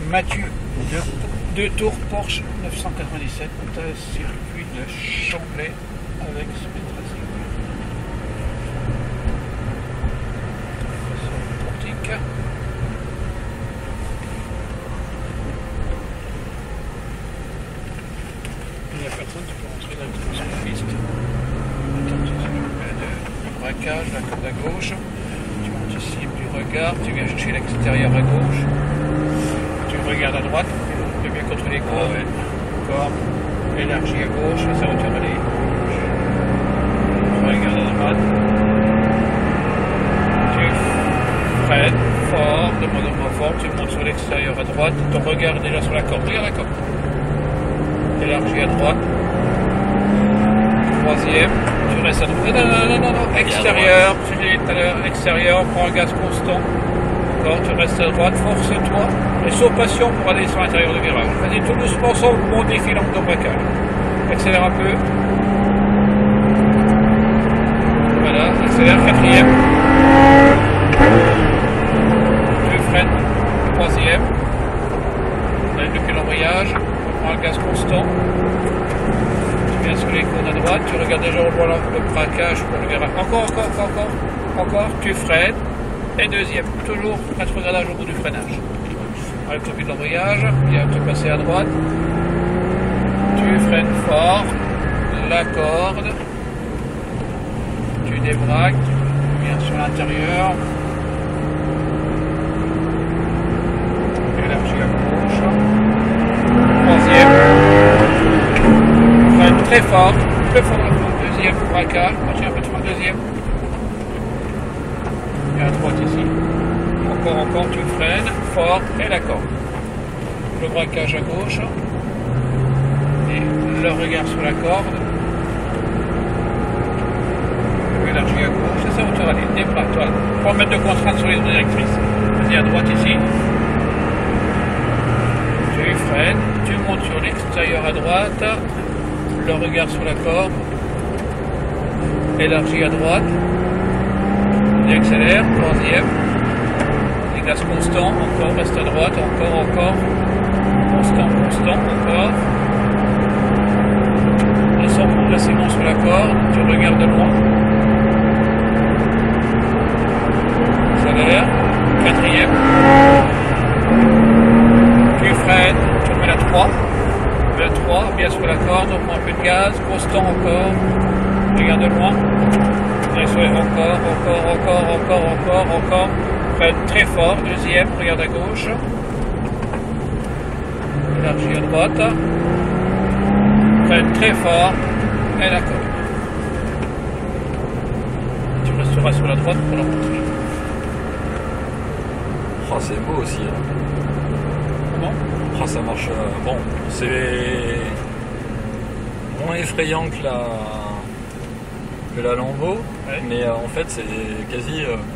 Mathieu, deux tours Porsche 997, circuit de Chamblay avec speed racing. Portique. Il n'y a personne, tu peux rentrer directement sur la piste. Le braquage, la corde à gauche. Tu montes ici du regard, tu viens chercher l'extérieur à gauche. Tu regardes à droite, tu bien contre les courbes. Encore. Élargi à gauche, ça retourne à gauche. Tu regardes à droite. Tu freines fort, de moins fort, tu montes sur l'extérieur à droite. Ton regard est déjà sur la corde. Regarde la corde. Élargi à droite. Troisième. Tu restes à droite. Non. Extérieur. Je l'ai dit tout à l'heure. Extérieur. Prends un gaz constant. Encore. Tu restes à droite. Force-toi. Et sauf passion pour aller sur l'intérieur du virage. Vas-y tout doucement sans mon défilant de braquage. Accélère un peu. Voilà. Accélère. Quatrième. Tu freines. Troisième. Depuis l'embrayage. Prends le gaz constant. Tu viens sur les cônes à droite. Tu regardes déjà le braquage pour le virage. Encore. Tu freines. Et deuxième. Toujours rétrogradage au bout du freinage. Avec le but de l'embrayage, viens te passer à droite. Tu freines fort. La corde. Tu débraques. Tu viens sur l'intérieur. Élargis à gauche. Troisième. Freine très fort. Deuxième braquage. Continue un peu de frein. Deuxième. Et à droite ici. Encore, tu freines fort et la corde. Le braquage à gauche. Et le regard sur la corde. Élargi à gauche. Et ça va te rallier. Débraque, toi. Pour mettre de contrainte sur les directrices. Vas-y à droite ici. Tu freines. Tu montes sur l'extérieur à droite. Le regard sur la corde. Élargi à droite. Et accélère. Troisième. Gaz constant, encore, reste à droite, encore, constant, encore. Descends progressivement sur la corde, tu regardes de loin. Accélère, quatrième. Tu freines, tu remets la 3. La 3, bien sur la corde, on prend un peu de gaz, constant encore. Regarde de loin. Encore. Freine très fort, deuxième, regarde à gauche. Élargi à droite. Freine très fort. Et la corde. Tu resteras sur la droite pour l'emporter. Oh, c'est beau aussi. Comment? Oh, ça marche. Bon, c'est moins effrayant que la Lambo, ouais. mais en fait c'est quasi